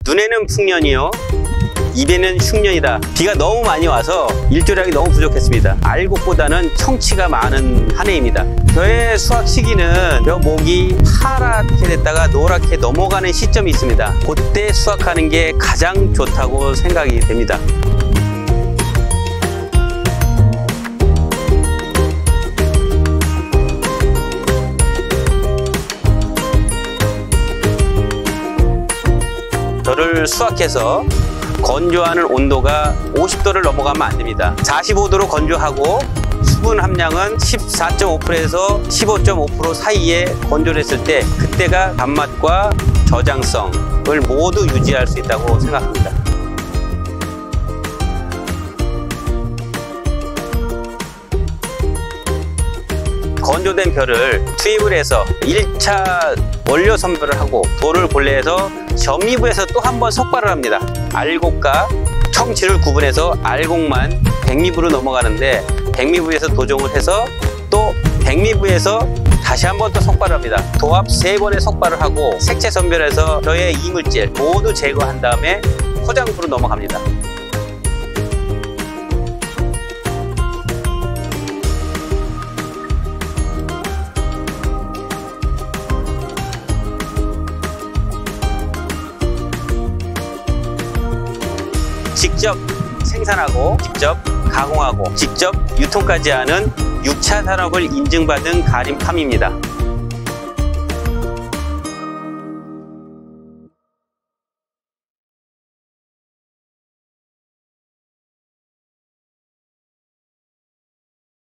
눈에는 풍년이요, 입에는 흉년이다. 비가 너무 많이 와서 일조량이 너무 부족했습니다. 알곡보다는 청취가 많은 한 해입니다. 저의 수확 시기는 묘목이 파랗게 됐다가 노랗게 넘어가는 시점이 있습니다. 그때 수확하는 게 가장 좋다고 생각이 됩니다. 벼를 수확해서 건조하는 온도가 50도를 넘어가면 안 됩니다. 45도로 건조하고 수분 함량은 14.5%에서 15.5% 사이에 건조를 했을 때 그때가 단맛과 저장성을 모두 유지할 수 있다고 생각합니다. 건조된 벼를 투입을 해서 1차 원료 선별을 하고 돌을 본래해서 점미부에서 또 한 번 속발을 합니다. 알곡과 청취를 구분해서 알곡만 백미부로 넘어가는데 백미부에서 도종을 해서 또 백미부에서 다시 한 번 또 속발을 합니다. 도합 3번의 속발을 하고 색채 선별해서 저의 이물질 모두 제거한 다음에 포장부로 넘어갑니다. 직접 생산하고 직접 가공하고 직접 유통까지 하는 6차 산업을 인증받은 가림팜입니다.